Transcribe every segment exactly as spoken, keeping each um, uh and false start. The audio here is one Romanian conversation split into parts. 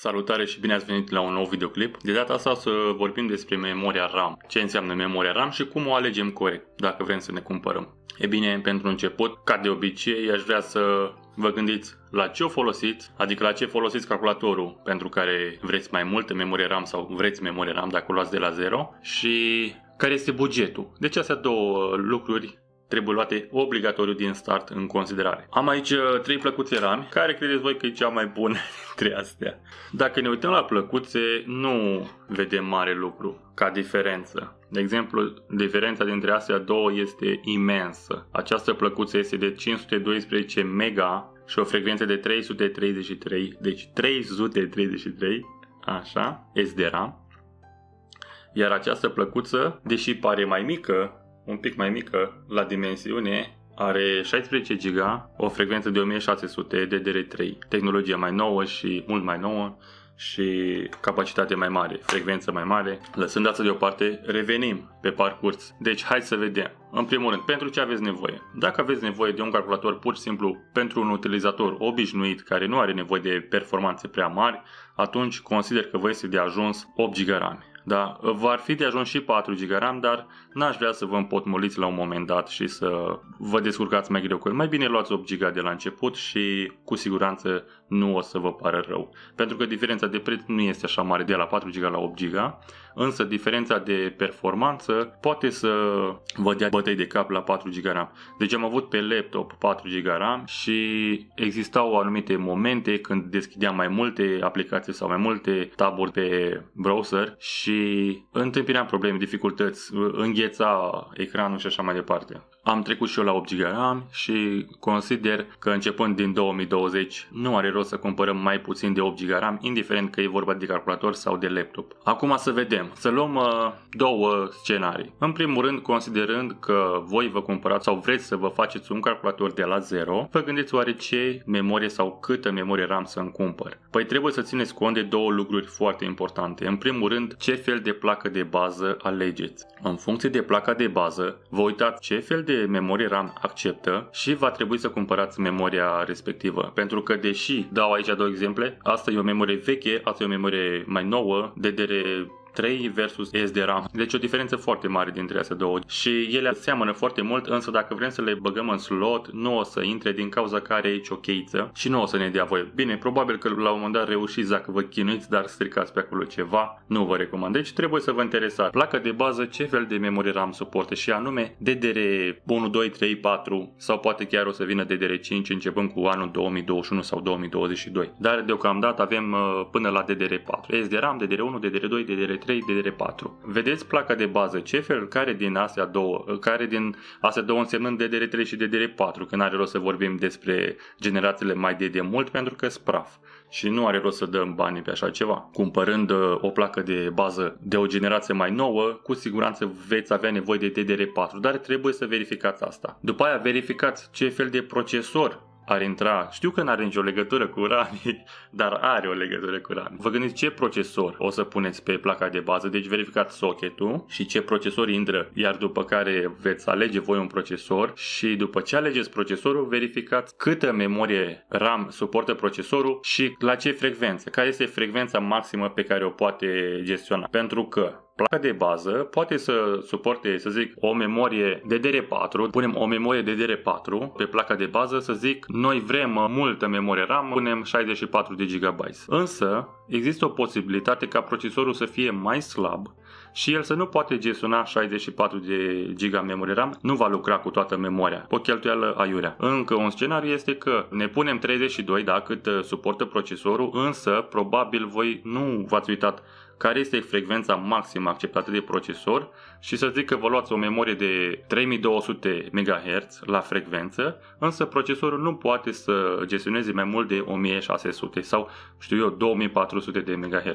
Salutare și bine ați venit la un nou videoclip. De data asta o să vorbim despre memoria RAM. Ce înseamnă memoria RAM și cum o alegem corect dacă vrem să ne cumpărăm. E bine, pentru început, ca de obicei, aș vrea să vă gândiți la ce o folosiți, adică la ce folosiți calculatorul pentru care vreți mai multă memorie RAM sau vreți memorie RAM dacă o luați de la zero și care este bugetul. Deci astea două lucruri trebuie luate obligatoriu din start în considerare. Am aici trei plăcuțe RAM, care credeți voi că e cea mai bună dintre astea. Dacă ne uităm la plăcuțe, nu vedem mare lucru ca diferență. De exemplu, diferența dintre astea două este imensă. Această plăcuță este de cinci sute doisprezece mega și o frecvență de trei sute treizeci și trei, deci trei sute treizeci și trei, așa, S D RAM. Iar această plăcuță, deși pare mai mică, un pic mai mică la dimensiune, are șaisprezece giga, o frecvență de o mie șase sute D D R trei, tehnologie mai nouă și mult mai nouă și capacitate mai mare, frecvență mai mare. Lăsând asta deoparte, revenim pe parcurs. Deci hai să vedem. În primul rând, pentru ce aveți nevoie? Dacă aveți nevoie de un calculator pur și simplu pentru un utilizator obișnuit care nu are nevoie de performanțe prea mari, atunci consider că vă este de ajuns opt giga RAM. Da, v-ar fi de ajuns și patru giga RAM, dar n-aș vrea să vă împotmoliți la un moment dat și să vă descurcați mai greu cu el. Mai bine luați opt giga de la început și cu siguranță nu o să vă pară rău. Pentru că diferența de preț nu este așa mare de la patru giga la opt giga, însă diferența de performanță poate să vă dea bătăi de cap la patru giga RAM. Deci am avut pe laptop patru giga RAM și existau anumite momente când deschideam mai multe aplicații sau mai multe taburi pe browser și întâmpinam probleme, dificultăți, îngheța ecranul și așa mai departe. Am trecut și eu la opt giga RAM și consider că începând din două mii douăzeci nu are rost să cumpărăm mai puțin de opt giga RAM, indiferent că e vorba de calculator sau de laptop. Acum să vedem, să luăm uh, două scenarii. În primul rând, considerând că voi vă cumpărați sau vreți să vă faceți un calculator de la zero, vă gândiți oare ce memorie sau câtă memorie RAM să-mi cumpăr. Păi trebuie să țineți cont de două lucruri foarte importante. În primul rând, ce fel de placă de bază alegeți. În funcție de placa de bază, vă uitați ce fel de memorie RAM acceptă și va trebui să cumpărați memoria respectivă. Pentru că deși, dau aici două exemple, asta e o memorie veche, asta e o memorie mai nouă, D D R trei versus S D RAM. Deci o diferență foarte mare dintre astea două. Și ele seamănă foarte mult, însă dacă vrem să le băgăm în slot, nu o să intre din cauza că are aici o cheiță și nu o să ne dea voie. Bine, probabil că la un moment dat reușiți dacă vă chinuiți, dar stricați pe acolo ceva, nu vă recomand. Deci trebuie să vă interesați. Placa de bază, ce fel de memorie RAM suportă și anume D D R unu, doi, trei, patru sau poate chiar o să vină D D R cinci începând cu anul două mii douăzeci și unu sau două mii douăzeci și doi. Dar deocamdată avem până la D D R patru. S D RAM, D D R unu, D D R doi, D D R trei, D D R patru. Vedeți placa de bază, ce fel, care din astea două, care din astea două însemnând D D R trei și D D R patru, că n-are rost să vorbim despre generațiile mai de demult pentru că sunt praf și nu are rost să dăm banii pe așa ceva. Cumpărând o placă de bază de o generație mai nouă, cu siguranță veți avea nevoie de D D R patru, dar trebuie să verificați asta. După aia verificați ce fel de procesor ar intra. Știu că n-are nicio legătură cu RAM, dar are o legătură cu RAM. Vă gândiți ce procesor o să puneți pe placa de bază, deci verificați socketul și ce procesor intră, iar după care veți alege voi un procesor și după ce alegeți procesorul, verificați câtă memorie RAM suportă procesorul și la ce frecvență, care este frecvența maximă pe care o poate gestiona. Pentru că placa de bază poate să suporte, să zic, o memorie D D R patru, punem o memorie D D R patru pe placa de bază, să zic, noi vrem multă memorie RAM, punem șaizeci și patru de gigabyte. Însă, există o posibilitate ca procesorul să fie mai slab și el să nu poate gestiona șaizeci și patru de giga memorie RAM, nu va lucra cu toată memoria, o cheltuială aiurea. Încă un scenariu este că ne punem treizeci și doi, da, cât suportă procesorul, însă probabil voi nu v-ați uitat care este frecvența maximă acceptată de procesor și să zic că vă luați o memorie de trei mii două sute megahertz la frecvență, însă procesorul nu poate să gestioneze mai mult de o mie șase sute sau, știu eu, două mii patru sute de megahertz.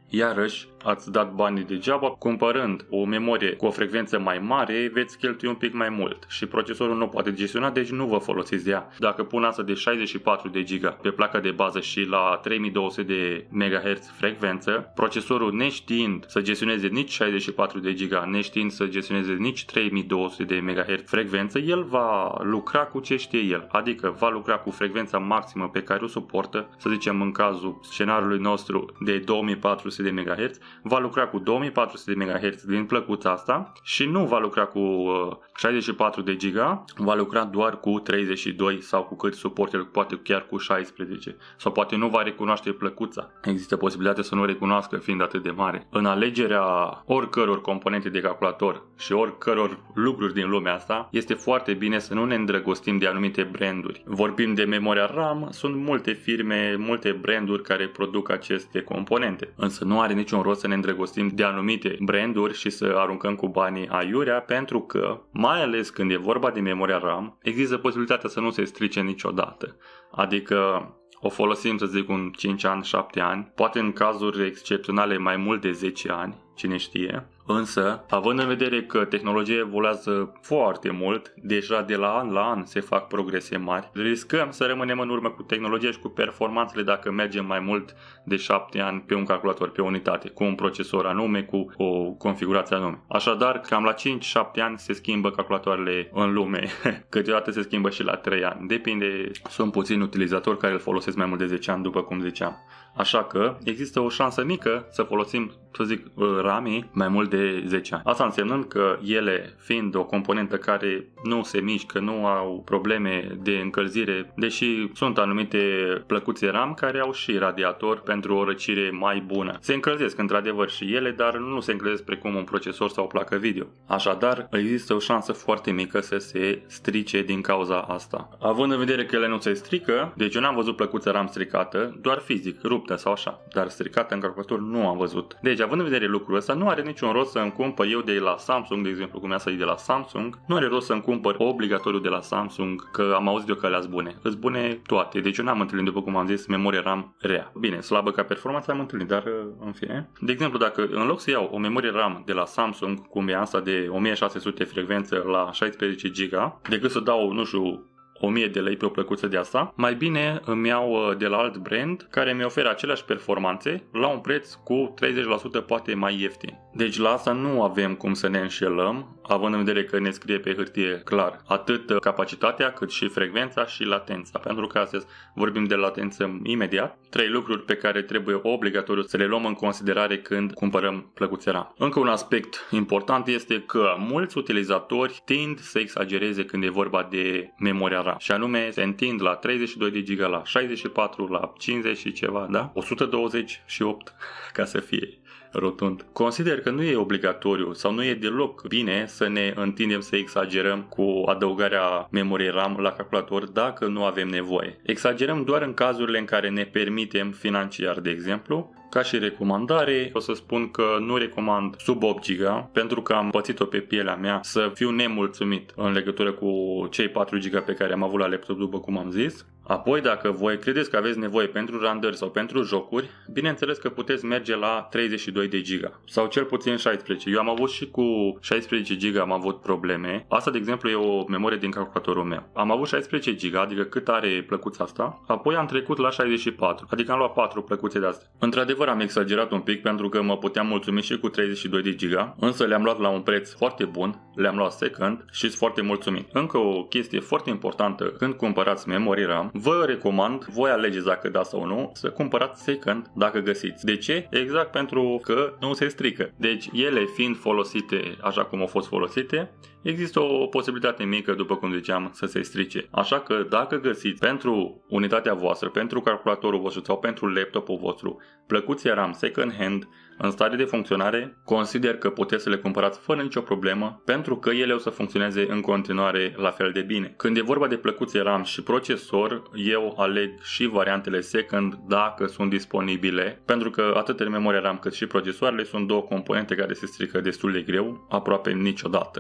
Iarăși, ați dat banii degeaba, cumpărând o memorie cu o frecvență mai mare, veți cheltui un pic mai mult și procesorul nu poate gestiona, deci nu vă folosiți de ea. Dacă pun asta de șaizeci și patru de giga pe placa de bază și la trei mii două sute de megahertz frecvență, procesorul neștiind să gestioneze nici șaizeci și patru de giga, neștiind să gestioneze nici trei mii două sute de megahertz frecvență, el va lucra cu ce știe el, adică va lucra cu frecvența maximă pe care o suportă, să zicem în cazul scenariului nostru de două mii patru sute de megahertz, va lucra cu două mii patru sute de megahertz din plăcuța asta și nu va lucra cu uh, șaizeci și patru de giga, va lucra doar cu treizeci și doi sau cu cât suportă el, poate chiar cu șaisprezece, sau poate nu va recunoaște plăcuța. Există posibilitatea să nu recunoască fiind atât de mare. În alegerea oricăror componente de calculator și oricăror lucruri din lumea asta, este foarte bine să nu ne îndrăgostim de anumite branduri. Vorbim de memoria RAM, sunt multe firme, multe branduri care produc aceste componente, însă nu are niciun rost să ne îndrăgostim de anumite branduri și să aruncăm cu banii aiurea, pentru că, mai ales când e vorba de memoria RAM, există posibilitatea să nu se strice niciodată. Adică o folosim, să zic, un cinci ani, șapte ani, poate în cazuri excepționale mai mult de zece ani, cine știe. Însă, având în vedere că tehnologia evoluează foarte mult, deja de la an la an se fac progrese mari, riscăm să rămânem în urmă cu tehnologia și cu performanțele dacă mergem mai mult de șapte ani pe un calculator, pe o unitate, cu un procesor anume, cu o configurație anume. Așadar, cam la cinci șapte ani se schimbă calculatoarele în lume. Câteodată se schimbă și la trei ani. Depinde, sunt puțini utilizatori care îl folosesc mai mult de zece ani, după cum ziceam. Așa că există o șansă mică să folosim, să zic, RAM-ii mai mult de zece ani. Asta însemnând că ele, fiind o componentă care nu se mișcă, nu au probleme de încălzire, deși sunt anumite plăcuțe RAM care au și radiator pentru o răcire mai bună. Se încălzesc într-adevăr și ele, dar nu se încălzesc precum un procesor sau o placă video. Așadar, există o șansă foarte mică să se strice din cauza asta. Având în vedere că ele nu se strică, deci eu n-am văzut plăcuță RAM stricată, doar fizic, ruptă sau așa, dar stricată în calculator nu am văzut. Deci, având în vedere lucrul ăsta, nu are niciun rost să îmi cumpăr eu de la Samsung, de exemplu, cum mi-a sărit de la Samsung, nu are rost să îmi cumpăr obligatoriu de la Samsung, că am auzit eu că alea-s bune. Îs bune toate, deci eu n-am întâlnit, după cum am zis, memorie RAM rea. Bine, slabă ca performanță am întâlnit, dar în fine. De exemplu, dacă în loc să iau o memorie RAM de la Samsung, cum e asta de o mie șase sute frecvență la șaisprezece giga, decât să dau, nu știu, o mie de lei pe o plăcuță de asta, mai bine îmi iau de la alt brand care mi oferă aceleași performanțe la un preț cu treizeci la sută poate mai ieftin. Deci la asta nu avem cum să ne înșelăm, având în vedere că ne scrie pe hârtie clar atât capacitatea cât și frecvența și latența, pentru că astăzi vorbim de latență imediat, trei lucruri pe care trebuie obligatoriu să le luăm în considerare când cumpărăm plăcuțe RAM. Încă un aspect important este că mulți utilizatori tind să exagereze când e vorba de memoria RAM, și anume se întind la treizeci și doi de giga, la șaizeci și patru, la cincizeci și ceva, da? o sută douăzeci și opt ca să fie rotund. Consider că nu e obligatoriu sau nu e deloc bine să ne întindem să exagerăm cu adăugarea memoriei RAM la calculator dacă nu avem nevoie. Exagerăm doar în cazurile în care ne permitem financiar, de exemplu. Ca și recomandare, o să spun că nu recomand sub opt giga, pentru că am pățit-o pe pielea mea să fiu nemulțumit în legătură cu cei patru giga pe care am avut la laptop, după cum am zis. Apoi, dacă voi credeți că aveți nevoie pentru randări sau pentru jocuri, bineînțeles că puteți merge la treizeci și doi de giga sau cel puțin șaisprezece. Eu am avut și cu șaisprezece giga am avut probleme. Asta, de exemplu, e o memorie din calculatorul meu. Am avut șaisprezece giga, adică cât are plăcuța asta, apoi am trecut la șaizeci și patru, adică am luat patru plăcuțe de astea. Într-adevăr, am exagerat un pic pentru că mă puteam mulțumi și cu treizeci și doi de giga, însă le-am luat la un preț foarte bun, le-am luat second și sunt foarte mulțumit. Încă o chestie foarte importantă când cumpărați memorie RAM, vă recomand, voi alegeți dacă da sau nu, să cumpărați second dacă găsiți. De ce? Exact pentru că nu se strică. Deci ele fiind folosite așa cum au fost folosite, există o posibilitate mică, după cum ziceam, să se strice. Așa că dacă găsiți pentru unitatea voastră, pentru calculatorul vostru sau pentru laptopul vostru plăcuțe RAM second hand în stare de funcționare, consider că puteți să le cumpărați fără nicio problemă, pentru că ele o să funcționeze în continuare la fel de bine. Când e vorba de plăcuțe RAM și procesor, eu aleg și variantele second dacă sunt disponibile, pentru că atât memoria RAM cât și procesoarele sunt două componente care se strică destul de greu, aproape niciodată. Procesoarele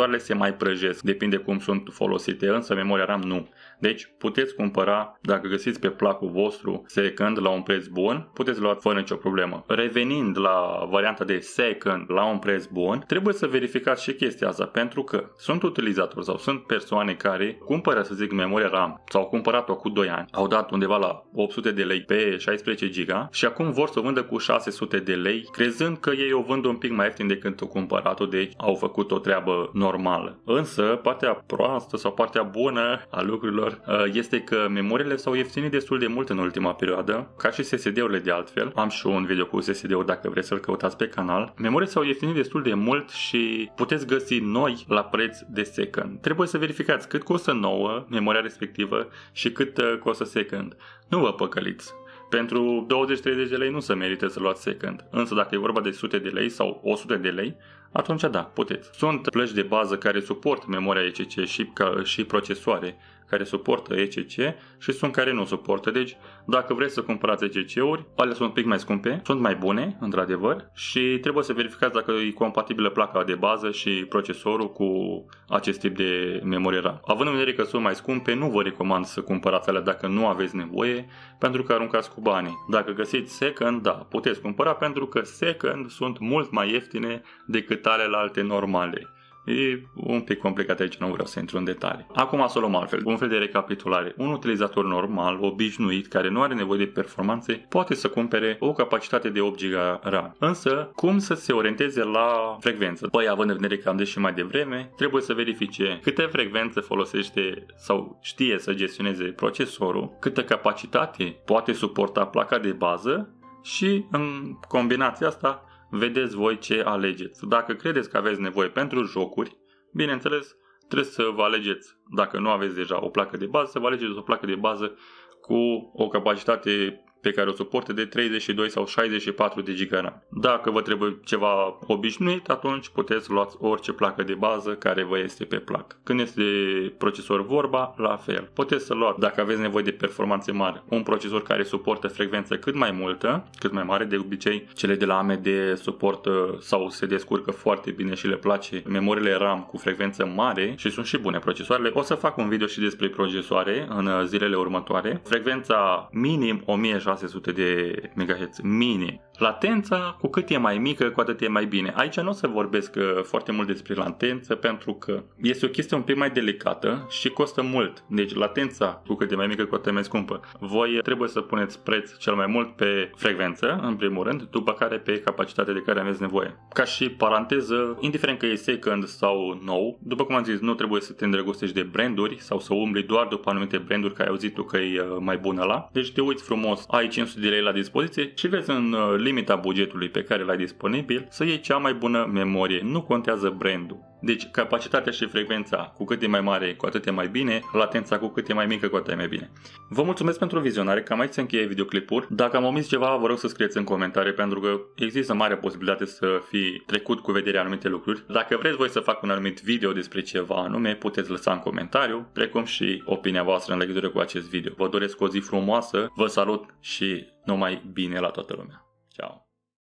procesoarele se mai prăjesc, depinde cum sunt folosite, însă memoria RAM nu. Deci puteți cumpăra, dacă găsiți pe placul vostru second la un preț bun, puteți lua fără nicio problemă. Revenind la varianta de second la un preț bun, trebuie să verificați și chestia asta, pentru că sunt utilizatori sau sunt persoane care cumpără, să zic, memoria RAM sau au cumpărat-o cu doi ani, au dat undeva la opt sute de lei pe șaisprezece giga și acum vor să o vândă cu șase sute de lei, crezând că ei o vând un pic mai ieftin decât o cumpărat-o, deci au făcut o treabă normală. Însă, partea proastă sau partea bună a lucrurilor este că memoriile s-au ieftinit destul de mult în ultima perioadă, ca și S S D-urile de altfel. Am și un video cu S S D-ul dacă vreți să-l căutați pe canal. Memoriile s-au ieftinit destul de mult și puteți găsi noi la preț de second. Trebuie să verificați cât costă nouă memoria respectivă și cât costă second. Nu vă păcăliți. Pentru douăzeci treizeci de lei nu se merită să luați second. Însă dacă e vorba de sute de lei sau o sută de lei, atunci da, puteți. Sunt plăci de bază care suportă memoria E C C și, și procesoare care suportă E C C și sunt care nu suportă. Deci, dacă vreți să cumpărați E C C-uri, alea sunt un pic mai scumpe, sunt mai bune, într-adevăr, și trebuie să verificați dacă e compatibilă placa de bază și procesorul cu acest tip de memorie RAM. Având în vedere că sunt mai scumpe, nu vă recomand să cumpărați alea dacă nu aveți nevoie, pentru că aruncați cu banii. Dacă găsiți second, da, puteți cumpăra, pentru că second sunt mult mai ieftine decât alele alte normale. E un pic complicat aici, nu vreau să intru în detalii. Acum să o luăm altfel, un fel de recapitulare. Un utilizator normal, obișnuit, care nu are nevoie de performanțe, poate să cumpere o capacitate de opt giga RAM. Însă, cum să se orienteze la frecvență? Păi, având în vedere că am zis și mai devreme, trebuie să verifice câte frecvențe folosește sau știe să gestioneze procesorul, câtă capacitate poate suporta placa de bază și, în combinația asta, vedeți voi ce alegeți. Dacă credeți că aveți nevoie pentru jocuri, bineînțeles, trebuie să vă alegeți, dacă nu aveți deja o placă de bază, să vă alegeți o placă de bază cu o capacitate pe care o suporte de treizeci și doi sau șaizeci și patru de giga RAM. Dacă vă trebuie ceva obișnuit, atunci puteți luați orice placă de bază care vă este pe plac. Când este de procesor vorba, la fel. Puteți să luați, dacă aveți nevoie de performanțe mari, un procesor care suportă frecvență cât mai multă, cât mai mare. De obicei, cele de la A M D suportă sau se descurcă foarte bine și le place memoriile RAM cu frecvență mare și sunt și bune procesoarele. O să fac un video și despre procesoare în zilele următoare. Frecvența minim o mie șase sute de megahertz minim. Latența, cu cât e mai mică, cu atât e mai bine. Aici nu o să vorbesc foarte mult despre latență, pentru că este o chestie un pic mai delicată și costă mult. Deci latența, cu cât e mai mică, cu atât e mai scumpă. Voi trebuie să puneți preț cel mai mult pe frecvență, în primul rând, după care pe capacitatea de care aveți nevoie. Ca și paranteză, indiferent că e second sau nou, după cum am zis, nu trebuie să te îndrăgostești de branduri sau să umbli doar după anumite branduri, că ai auzit tu că e mai bună la. Deci te uiți frumos, ai cinci sute de lei la dispoziție și vezi în limita bugetului pe care l-ai disponibil să iei cea mai bună memorie. Nu contează brandul. Deci capacitatea și frecvența, cu cât e mai mare, cu atât e mai bine, latența cu cât e mai mică, cu atât e mai bine. Vă mulțumesc pentru vizionare, cam aici se încheie videoclipul. Dacă am omis ceva, vă rog să scrieți în comentarii, pentru că există mare posibilitate să fi trecut cu vederea anumite lucruri. Dacă vreți voi să fac un anumit video despre ceva anume, puteți lăsa în comentariu, precum și opinia voastră în legătură cu acest video. Vă doresc o zi frumoasă, vă salut și numai bine la toată lumea. Ciao!